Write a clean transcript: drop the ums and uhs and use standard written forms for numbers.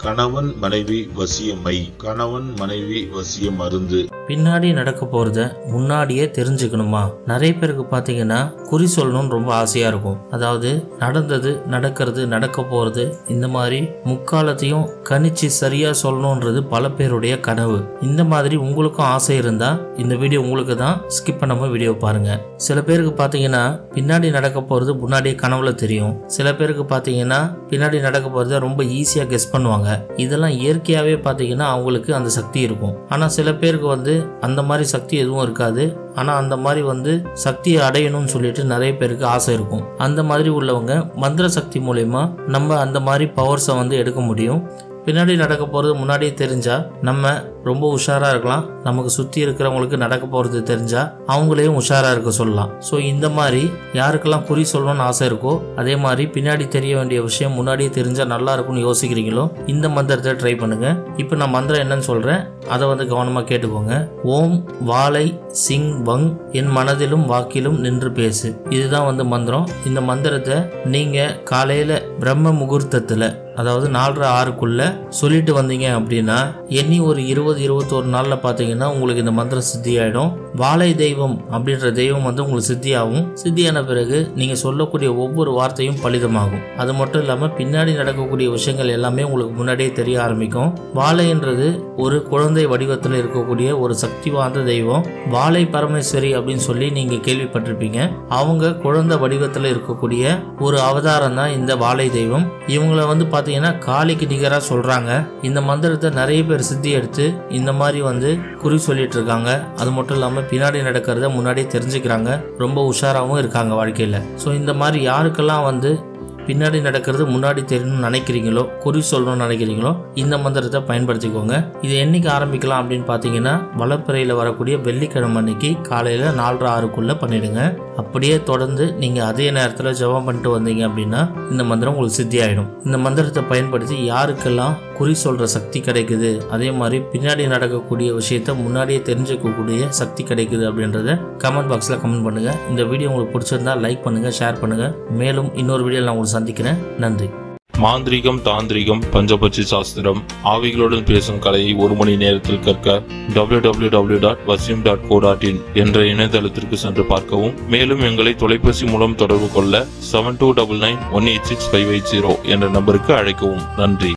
கணவன் மனைவி வசியமை, கணவன் மனைவி வசிய மருந்து. பின்னாடி நடக்க போறத முன்னாடியே தெரிஞ்சுக்கணுமா? நிறைய பேருக்கு பாத்தீங்கன்னா குறி சொல்லணும்னு ரொம்ப ஆசையா இருக்கும். அதாவது நடந்தது, நடக்கிறது, நடக்க போறது, இந்த மாதிரி முக்காலத்தையும் கணிச்சு சரியா சொல்லணும்ன்றது பல பேருடைய கனவு. இந்த மாதிரி உங்களுக்கும் ஆசை இருந்தா இந்த வீடியோ உங்களுக்கு தான். ஸ்கிப் பண்ணாம வீடியோ பாருங்க. சில பேருக்கு பாத்தீங்கன்னா பின்னாடி நடக்க போறது முன்னாடியே கனவுல தெரியும். சில பேருக்கு பாத்தீங்கன்னா பின்னாடி நடக்க போறத ரொம்ப ஈஸியா கெஸ் பண்ணுவாங்க. இதெல்லாம் இயற்கையாவே பாத்தீங்கன்னா அவங்களுக்கு அந்த சக்தி இருக்கும். ஆனா சில பேருக்கு அந்த மாதிரி சக்தி எதுவும் இருக்காது. ஆனா அந்த மாதிரி சக்தியை அடையணும்னு சொல்லிட்டு நிறைய பேருக்கு ஆசை இருக்கும். அந்த மாதிரி உள்ளவங்க மந்திர சக்தி மூலமா நம்ம அந்த மாதிரி பவர்ஸை எடுக்க முடியும். பின்னாடி நடக்க போறது முன்னாடியே தெரிஞ்சா நம்ம ரொம்ப உஷாரா இருக்கலாம். நமக்கு சுத்தி இருக்கிறவங்களுக்கு நடக்க போறது தெரிஞ்சா அவங்களையும் உஷாரா இருக்க சொல்லலாம். ஸோ இந்த மாதிரி யாருக்கெல்லாம் குறி சொல்லணும்னு ஆசை இருக்கோ, அதே மாதிரி பின்னாடி தெரிய வேண்டிய விஷயம் முன்னாடியே தெரிஞ்சா நல்லா இருக்கும்னு யோசிக்கிறீங்களோ, இந்த மந்திரத்தை ட்ரை பண்ணுங்க. இப்போ நான் மந்திரம் என்னன்னு சொல்றேன், அதை கவனமா கேட்டுக்கோங்க. ஓம் வாளை சிங் வங் என் மனதிலும் வாக்கிலும் நின்று பேசு. இதுதான் மந்திரம். இந்த மந்திரத்தை நீங்க காலையில பிரம்ம முகூர்த்தத்துல, அதாவது 4:30-6க்குள்ள சொல்லிட்டு வந்தீங்க அப்படின்னா எண்ணி ஒரு 20-21 நாள்ல பாத்தீங்கன்னா உங்களுக்கு இந்த மந்திரம் சித்தி ஆயிடும். வாழை தெய்வம் அப்படின்ற தெய்வம் உங்களுக்கு சித்தியாகும். சித்தியான பிறகு நீங்க சொல்லக்கூடிய ஒவ்வொரு வார்த்தையும் பலிதமாகும். அது மட்டும் இல்லாம பின்னாடி நடக்கக்கூடிய விஷயங்கள் எல்லாமே உங்களுக்கு முன்னாடியே தெரிய ஆரம்பிக்கும். வாழைன்றது ஒரு குழந்தை வடிவத்தில் இருக்கக்கூடிய ஒரு சக்தி வாய்ந்த தெய்வம். வாழை பரமேஸ்வரி அப்படின்னு சொல்லி நீங்க கேள்விப்பட்டிருப்பீங்க. அவங்க குழந்தை வடிவத்தில் இருக்கக்கூடிய ஒரு அவதாரம் தான் இந்த வாழை தெய்வம். இவங்களை பாத்தீங்கன்னா காளிக்கு நிகரா சொல்றாங்க. இந்த மந்திரத்தை நிறைய பேர் சித்தி எடுத்து இந்த மாதிரி குறி சொல்லிட்டு இருக்காங்க. அது மட்டும் இல்லாம பின்னாடி நடக்கிறத முன்னாடியே தெரிஞ்சுக்கிறாங்க. ரொம்ப உஷாராவும் இருக்காங்க வாழ்க்கையில. ஸோ இந்த மாதிரி யாருக்கெல்லாம் பின்னாடி நடக்கிறது முன்னாடி தெரியணும்னு நினைக்கிறீங்களோ, குறி சொல்லணும்னு நினைக்கிறீங்களோ, இந்த மந்திரத்தை பயன்படுத்திக்கோங்க. இது என்னைக்கு ஆரம்பிக்கலாம் அப்படின்னு பாத்தீங்கன்னா வளர்ப்பிறையில வரக்கூடிய வெள்ளிக்கிழமை அன்னைக்கு காலையில 4:30-6க்குள்ள பண்ணிடுங்க. அப்படியே தொடர்ந்து நீங்க அதே நேரத்தில் ஜெபம் பண்ணிட்டு வந்தீங்க அப்படின்னா இந்த மந்திரம் உங்களுக்கு சித்தி ஆயிடும். இந்த மந்திரத்தை பயன்படுத்தி யாருக்கெல்லாம் குறி சொல்ற சக்தி கிடைக்குது, அதே மாதிரி பின்னாடி நடக்கக்கூடிய விஷயத்த முன்னாடியே தெரிஞ்சுக்கக்கூடிய சக்தி கிடைக்குது அப்படின்றத கமெண்ட் பாக்ஸ்ல கமெண்ட் பண்ணுங்க. இந்த வீடியோ உங்களுக்கு பிடிச்சிருந்தா லைக் பண்ணுங்க, ஷேர் பண்ணுங்க. மேலும் இன்னொரு வீடியோல நான் உங்களுக்கு சந்திக்கிறேன். நன்றி. மாந்திரிகம், தாந்திரிகம், பஞ்சபட்சி சாஸ்திரம், ஆவிகளுடன் பேசும் கலையை 1 மணி நேரத்தில் கற்க www.vasim.co.in என்ற இணையதளத்திற்கு சென்று பார்க்கவும். மேலும் எங்களை தொலைபேசி மூலம் தொடர்பு கொள்ள 7299186580 என்ற நம்பருக்கு அழைக்கவும். நன்றி.